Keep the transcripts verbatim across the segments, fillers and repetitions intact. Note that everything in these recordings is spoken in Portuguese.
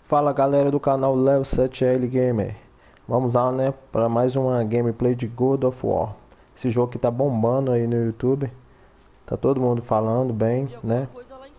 Fala galera do canal Leo sete L Gamer. Vamos lá, né, para mais uma gameplay de God of War. Esse jogo que tá bombando aí no YouTube. Tá todo mundo falando bem, né?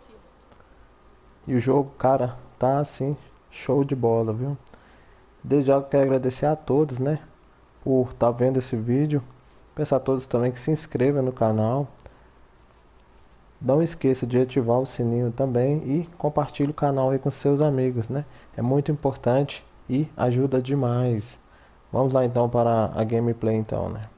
E o jogo, cara, tá assim, show de bola, viu? Desde já eu quero agradecer a todos, né, por estar vendo esse vídeo. Peço a todos também que se inscrevam no canal. Não esqueça de ativar o sininho também e compartilhe o canal aí com seus amigos, né? É muito importante e ajuda demais. Vamos lá então para a gameplay então, né?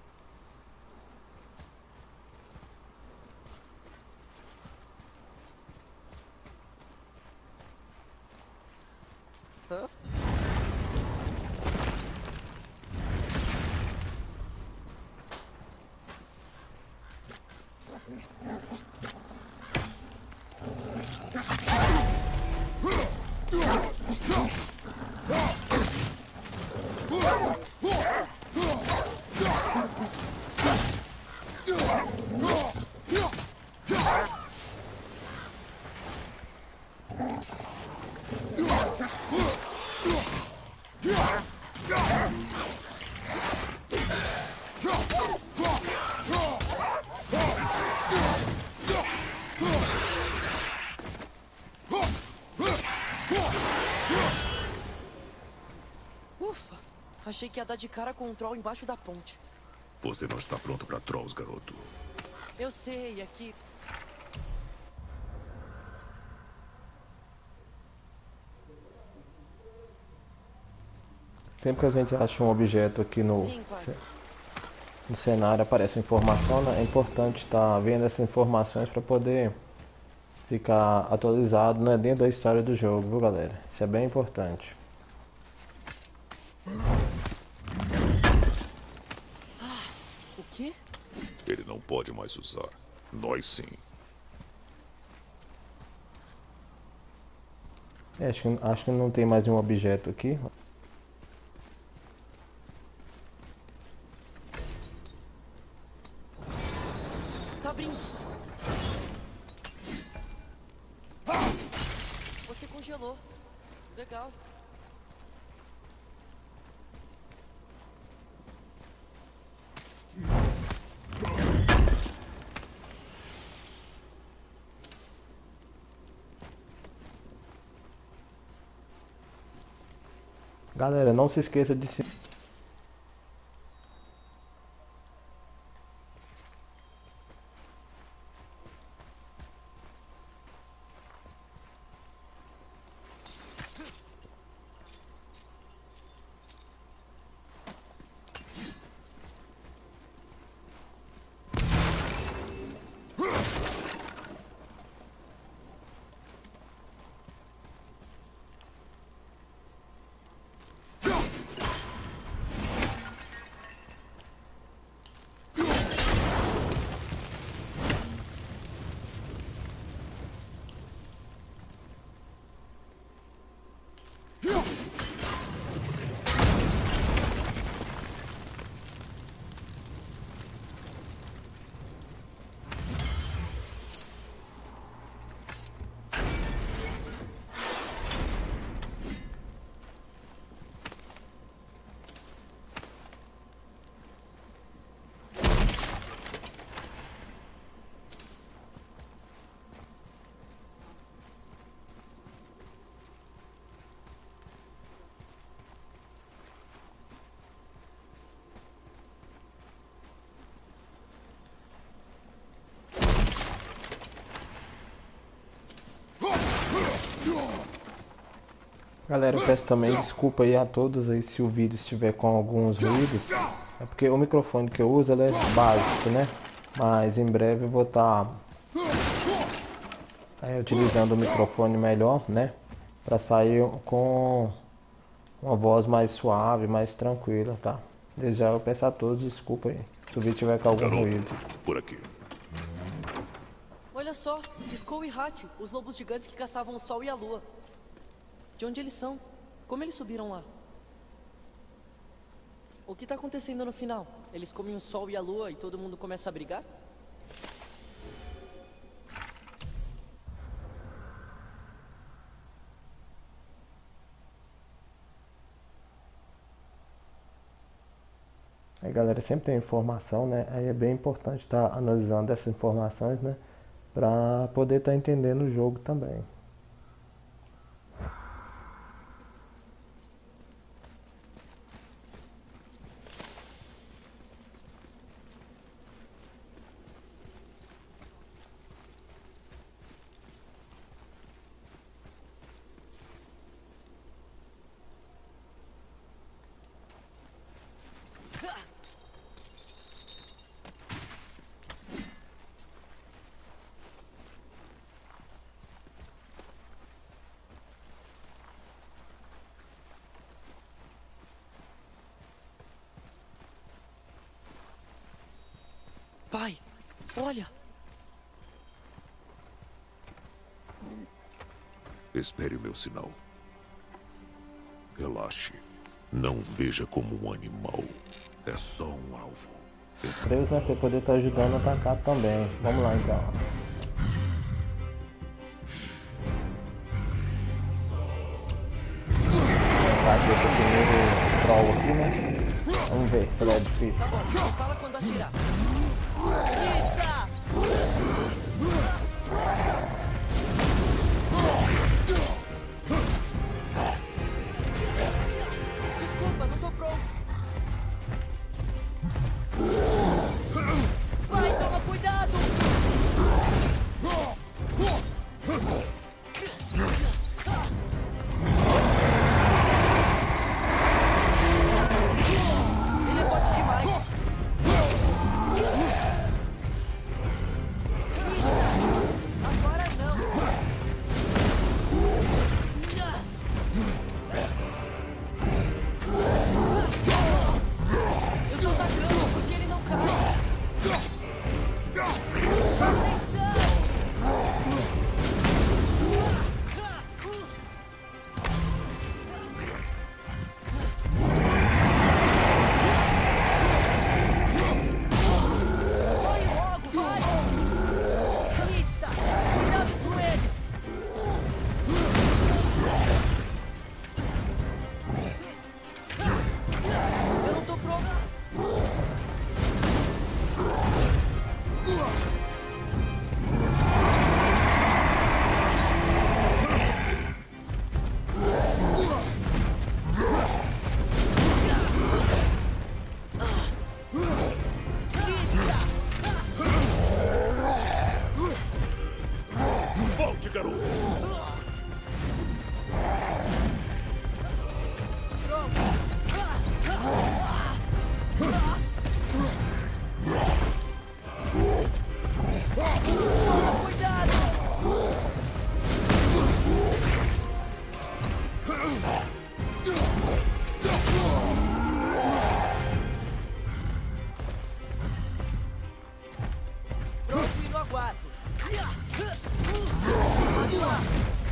Hã? Ufa! Achei que ia dar de cara com um troll embaixo da ponte. Você não está pronto para trolls, garoto. Eu sei, aqui... Sempre que a gente acha um objeto aqui no, Sim, pai. no cenário, aparece uma informação, né? É importante estar vendo essas informações para poder ficar atualizado, né, dentro da história do jogo, viu galera? Isso é bem importante. O quê? Ele não pode mais usar. Nós sim. É, acho, que, acho que não tem mais nenhum objeto aqui. Tá abrindo. Você congelou. Legal. Galera, não se esqueça de se... Galera, eu peço também desculpa aí a todos aí se o vídeo estiver com alguns ruídos. É porque o microfone que eu uso ele é básico, né? Mas em breve eu vou estar é, utilizando o microfone melhor, né? Para sair com uma voz mais suave, mais tranquila, tá? Desde já eu peço a todos desculpa aí se o vídeo tiver com algum Garoto, ruído. por aqui. Olha só, Skull e Hat, os lobos gigantes que caçavam o sol e a lua. De onde eles são? Como eles subiram lá? O que tá acontecendo no final? Eles comem o sol e a lua e todo mundo começa a brigar? Aí galera, sempre tem informação, né? Aí é bem importante estar analisando essas informações, né? Pra poder estar entendendo o jogo também. Pai, olha! Espere o meu sinal. Relaxe. Não veja como um animal. É só um alvo. Três, né? Pra poder estar ajudando a atacar também. Vamos lá então. Vou fazer esse primeiro troll aqui, né? Vamos ver se ele é difícil. Tá bom, fala quando atirar. Lista! Desculpa, não tô pronto. Vai, toma cuidado! Ele é forte demais. Agora não. Eu tô atacando porque ele não cai. Corre logo, vai! Lista! Cuidado com eles! Eu não tô pronto! Volte, garoto! Cuidado! Pronto e no aguardo. Vamos lá.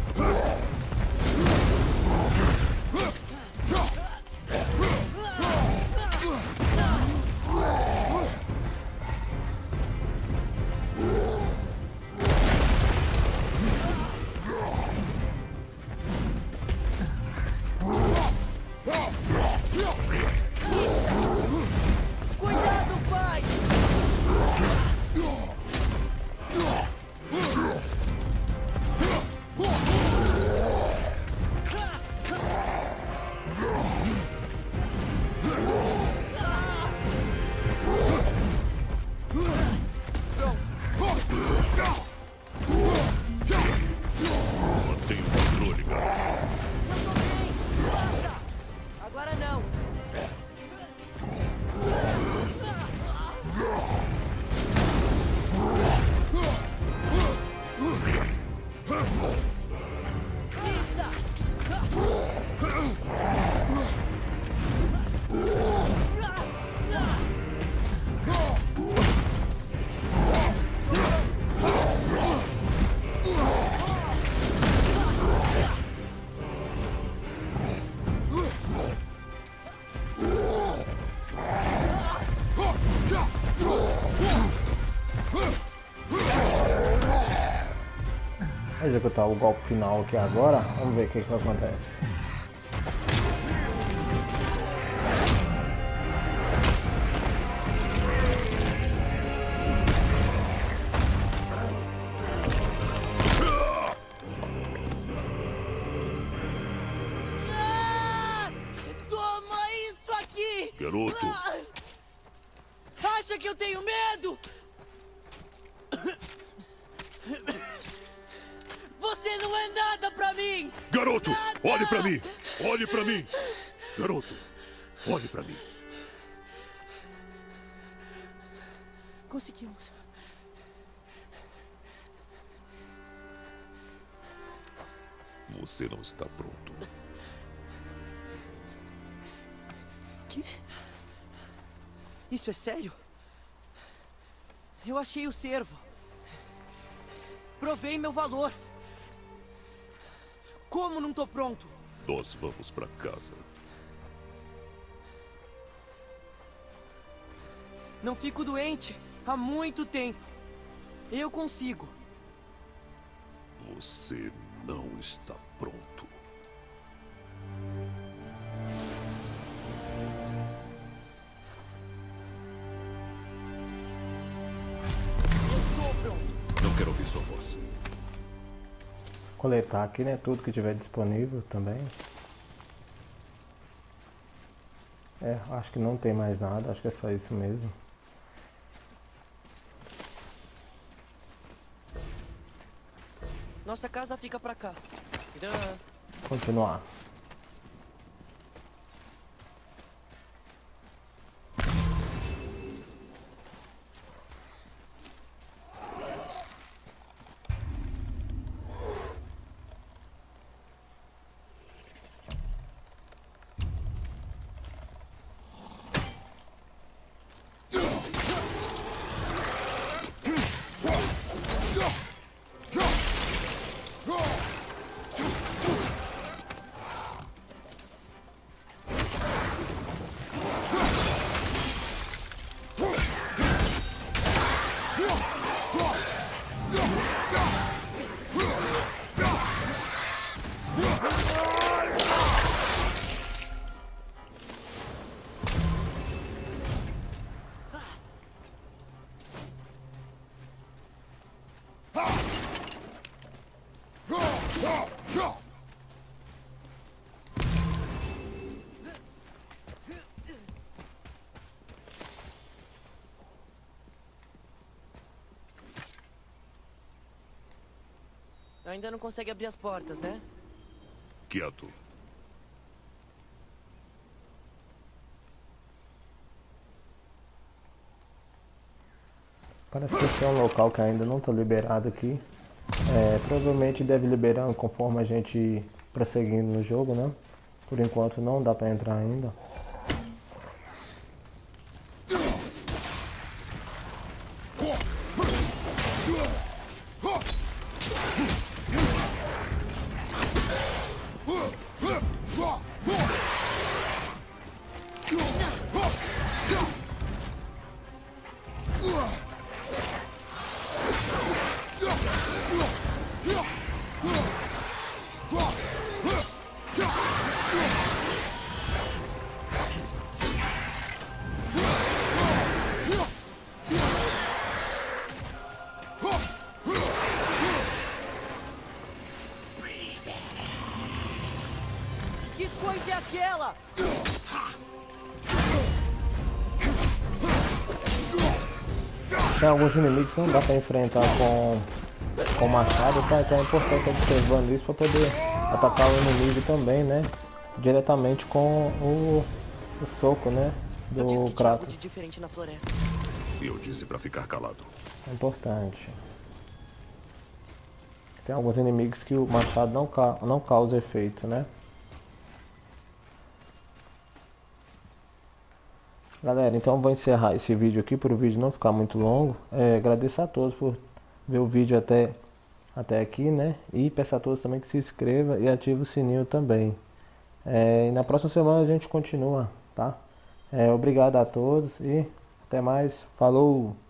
Cuidado, pai! Mantenha o controle, garoto. Eu tô bem! Mata! Agora não! Lista! Vou executar o golpe final aqui agora. Vamos ver o que que acontece. garoto. Acha que eu tenho medo? Você não é nada pra mim! Garoto, Nada! olhe pra mim! Olhe pra mim! Garoto, olhe pra mim. Conseguimos. Você não está pronto. Que? Isso é sério? Eu achei o cervo. Provei meu valor. Como não tô pronto? Nós vamos pra casa. Não fico doente há muito tempo. Eu consigo. Você não está pronto. Eu tô pronto. Não quero ouvir sua voz. Coletar aqui, né? Tudo que tiver disponível também. É, acho que não tem mais nada. Acho que é só isso mesmo. Nossa casa fica pra cá. Tcharam. Continuar. Ainda não consegue abrir as portas, né? Quieto. Parece que esse é um local que ainda não está liberado aqui. É, provavelmente deve liberar conforme a gente ir prosseguindo no jogo, né? Por enquanto não dá para entrar ainda. Que coisa é aquela? Tem alguns inimigos que não dá para enfrentar com, com machado, tá? Então é importante observando isso para poder atacar o inimigo também, né? Diretamente com o, o soco, né? Eu disse Do que tinha algo Kratos. de diferente na floresta. Eu disse pra ficar calado. É importante. Tem alguns inimigos que o machado não, ca não causa efeito, né? Galera, então eu vou encerrar esse vídeo aqui para o vídeo não ficar muito longo. É, agradeço a todos por ver o vídeo até, até aqui, né? E peço a todos também que se inscreva e ative o sininho também. É, e na próxima semana a gente continua, tá? É, obrigado a todos e até mais. Falou!